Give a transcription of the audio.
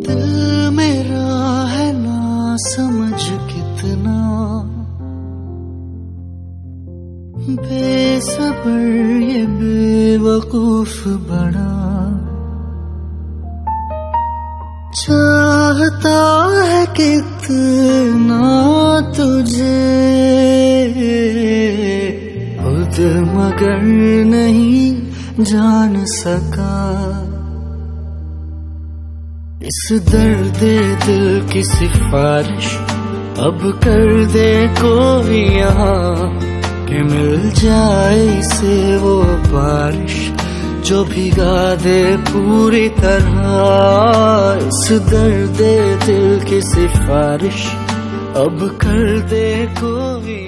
दिल मेरा है ना समझ कितना, बेसब्र ये बेवकूफ बड़ा, चाहता है कितना तुझे खुद मगर नहीं जान सका। इस दर्द दिल की सिफारिश अब कर दे कोई यहाँ, कि मिल जाए इसे वो बारिश जो भिगा दे पूरी तरह। इस दर्द दिल की सिफारिश अब कर दे कोई